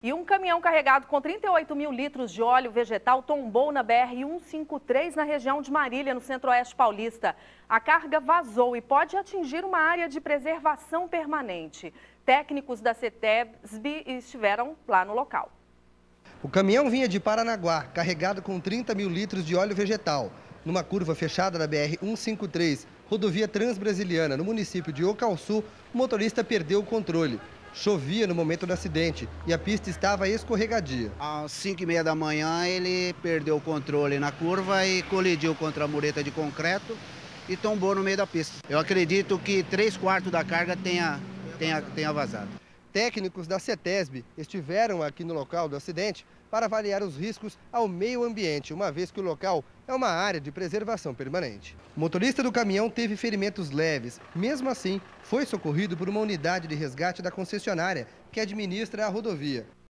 E um caminhão carregado com 38 mil litros de óleo vegetal tombou na BR-153 na região de Marília, no centro-oeste paulista. A carga vazou e pode atingir uma área de preservação permanente. Técnicos da CETESB estiveram lá no local. O caminhão vinha de Paranaguá, carregado com 30 mil litros de óleo vegetal. Numa curva fechada da BR-153, rodovia transbrasiliana, no município de Ocauçu, o motorista perdeu o controle. Chovia no momento do acidente e a pista estava escorregadia. Às 5h30 da manhã ele perdeu o controle na curva e colidiu contra a mureta de concreto e tombou no meio da pista. Eu acredito que 3/4 da carga tenha vazado. Técnicos da CETESB estiveram aqui no local do acidente para avaliar os riscos ao meio ambiente, uma vez que o local é uma área de preservação permanente. O motorista do caminhão teve ferimentos leves. Mesmo assim, foi socorrido por uma unidade de resgate da concessionária, que administra a rodovia.